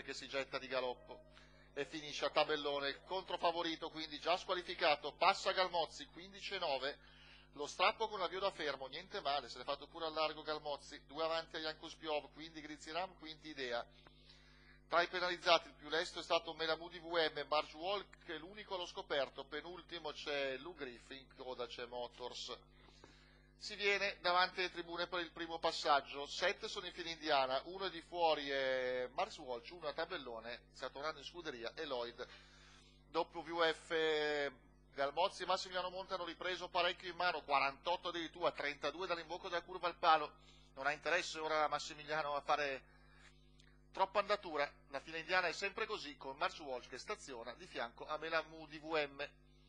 che si getta di galoppo e finisce a tabellone. Il controfavorito quindi già squalificato, passa Galmozzi 15,9, lo strappo con avvio da fermo, niente male, se l'è fatto pure al largo Galmozzi, 2 avanti a Jankus Piov, quindi Griziram, quinti Idea. Tra i penalizzati il più lesto è stato Melamudi VM, Marge Walk è l'unico allo scoperto, penultimo c'è Lou Griff, in coda c'è Motors. Si viene davanti alle tribune per il primo passaggio, 7 sono in fila indiana, 1 è di fuori è Mars Walsh, 1 a tabellone, sta tornando in scuderia, e Lloyd. WF Galmozzi e Massimiliano Monte hanno ripreso parecchio in mano, 48 addirittura, 32 dall'imbocco della curva al palo, non ha interesse ora Massimiliano a fare troppa andatura, la fila indiana è sempre così, con Mars Walsh che staziona di fianco a Melamudi VM.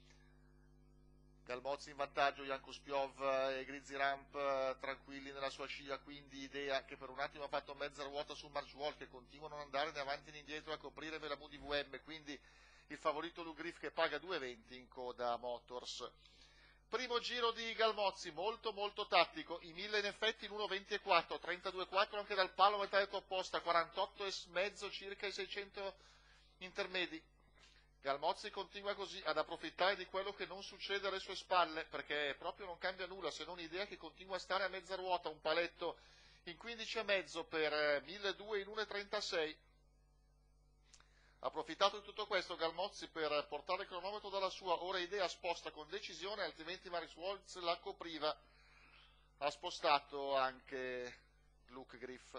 Galmozzi in vantaggio, Jankus Piov e Griziramp tranquilli nella sua scia, quindi Idea che per un attimo ha fatto mezza ruota su Marge Walsh, che continuano ad andare né avanti né indietro a coprire Melamudi VM, quindi il favorito Lou Griff che paga 2,20 in coda Motors. Primo giro di Galmozzi, molto tattico, i 1000 in effetti in 1,24, 32,4 anche dal palo metà detta opposta, 48,5 circa i 600 intermedi. Galmozzi continua così ad approfittare di quello che non succede alle sue spalle, perché proprio non cambia nulla se non Idea che continua a stare a mezza ruota, un paletto in 15,5 per 1.200 in 1,36. Approfittato di tutto questo Galmozzi per portare il cronometro dalla sua, ora Idea sposta con decisione, altrimenti Maris Waltz la copriva, ha spostato anche Luke Griff.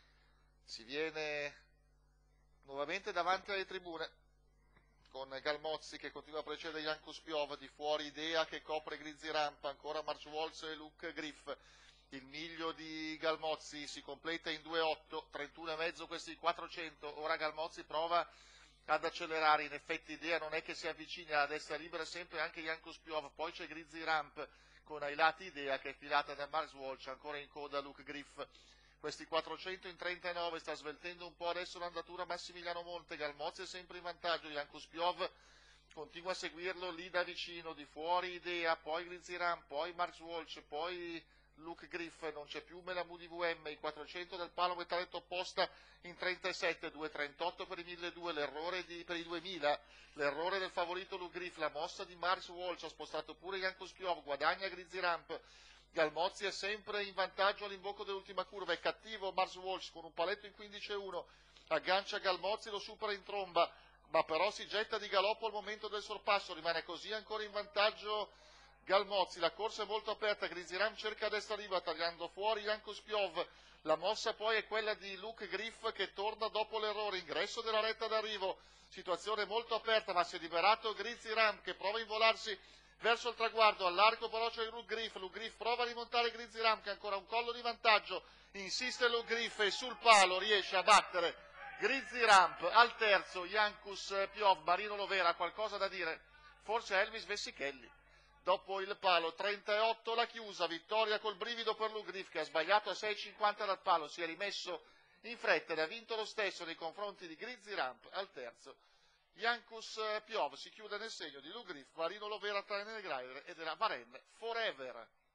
Si viene nuovamente davanti alle tribune, con Galmozzi che continua a precedere Jankus Piov, di fuori Idea che copre Griziramp, ancora Marge Walsh e Luke Griff. Il miglio di Galmozzi si completa in 2,8, 31,5 questi 400, ora Galmozzi prova ad accelerare, in effetti Idea non è che si avvicini alla destra libera, sempre anche Jankus Piov, poi c'è Griziramp con ai lati Idea che è filata da Marge Walsh, ancora in coda Luke Griff. Questi 400 in 39, sta sveltendo un po' adesso l'andatura Massimiliano Monte, Galmozzi è sempre in vantaggio, Jankus Piov continua a seguirlo lì da vicino, di fuori Idea, poi Griziram, poi Marge Walsh, poi Luke Griff, non c'è più Melamudi VM, i 400 del palo metà detta opposta in 37, 2,38 per i 1.200, l'errore per i 2.000, l'errore del favorito Luke Griff, la mossa di Marge Walsh, ha spostato pure Jankus Piov, guadagna Griziramp. Galmozzi è sempre in vantaggio all'imbocco dell'ultima curva, è cattivo Marge Walsh con un paletto in 15,1, aggancia Galmozzi, lo supera in tromba, ma però si getta di galoppo al momento del sorpasso, rimane così ancora in vantaggio Galmozzi, la corsa è molto aperta, Griziram cerca a destra libera tagliando fuori Jankus Piov, la mossa poi è quella di Luke Griff che torna dopo l'errore, ingresso della retta d'arrivo, situazione molto aperta ma si è liberato Griziram che prova a involarsi verso il traguardo, all'arco però c'è Luke Griff prova a rimontare Griziram che ha ancora un collo di vantaggio, insiste Luke Griff e sul palo riesce a battere Griziram, al terzo Jankus Piov, Marino Lovera ha qualcosa da dire, forse Elvis Vessichelli. Dopo il palo, 38 la chiusa, vittoria col brivido per Luke Griff che ha sbagliato a 6,50 dal palo, si è rimesso in fretta ed ha vinto lo stesso nei confronti di Griziramp al terzo. Jankus Piov si chiude nel segno di Luke Griff, Marino Lovera, Trainer Greider ed era Varenne Forever.